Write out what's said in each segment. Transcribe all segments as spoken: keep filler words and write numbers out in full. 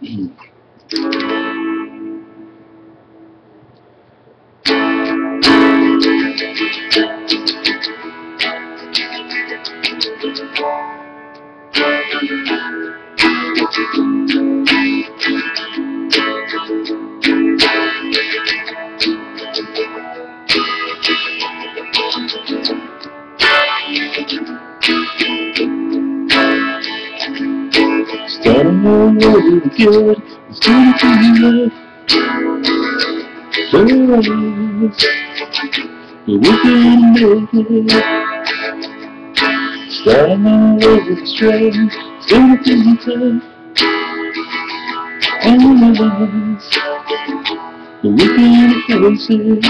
Starting over again, it's gonna be enough for us, but we're gonna make it. Starting over straight, it's gonna be tough on us, but we're gonna face it.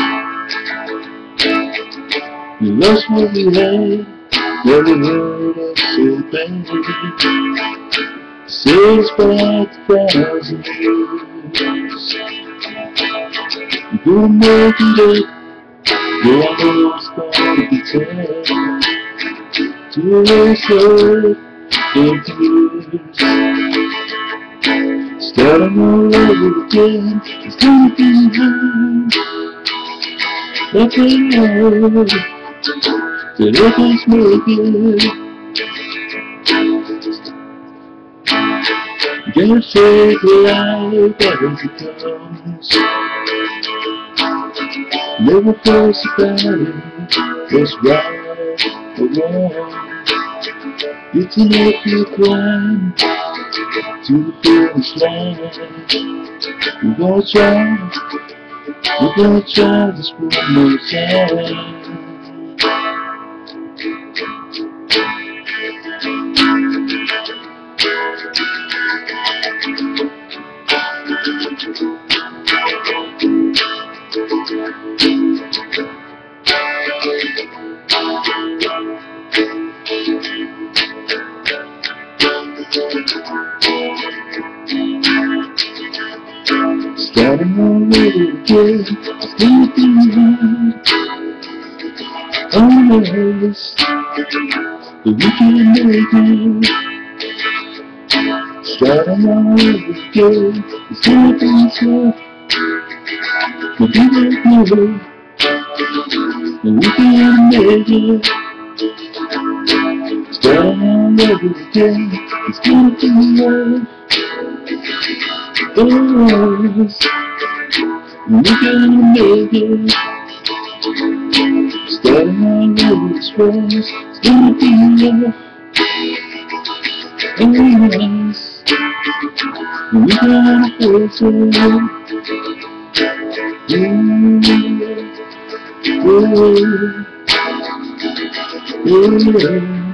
We lost what we had, never heard us so bad. Six five thousand years, we're gonna make it up. Yeah, I know it's gonna be tough to erase hurt and tears. Starting all over again, it's gonna be hard. Nothing more to help us make it. Gotta take life as it comes. Never force about it, what's right or wrong. It's an uphill climb to the finish line. We're gonna try, we're gonna try this one more time. Starting all over again, it's gonna be hard on us, but we can make it. Starting all over again, it's gonna be tough, but we don't know, but we can make it. Starting all over again, it's gonna be hard on us, we're gonna make it. Starting all over this road, it's gonna be enough on us, we're gonna face it. Yeah, yeah, yeah.